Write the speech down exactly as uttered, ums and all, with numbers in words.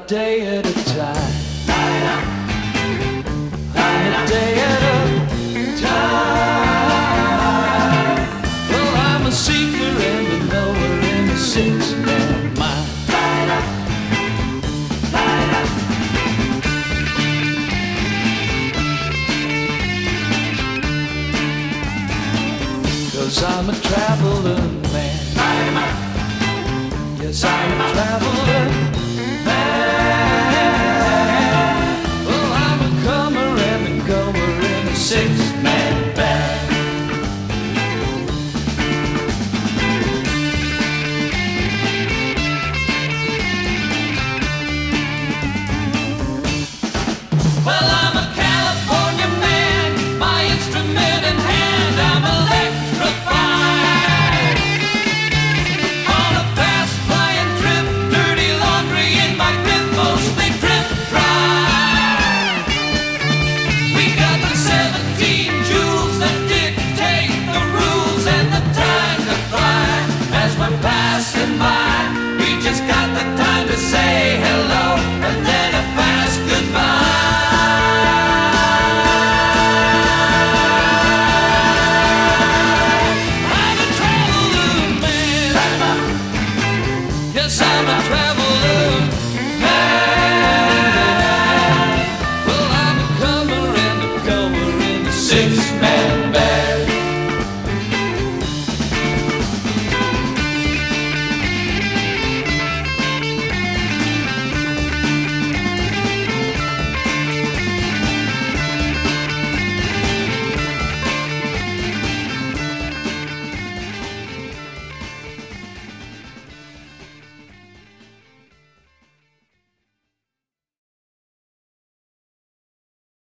day at a time. On a day at a time. Well, I'm a seeker and a knower in a six-man mind. Cause I'm a traveler man. Yes, I'm a traveler man. Well, I'm a comer and a goer in a six-man band. Well, I'm a California man, my instrument in hand, I'm electrified. On a fast-flying trip, dirty laundry in my grip, mostly drip dry. We got the seventeen jewels that dictate the rules and the time to fly. As we're passing by, we just got the time to say hello and then a fast goodbye. Yes, I'm a traveler man. Well, I'm a comer and a goer in a six-man.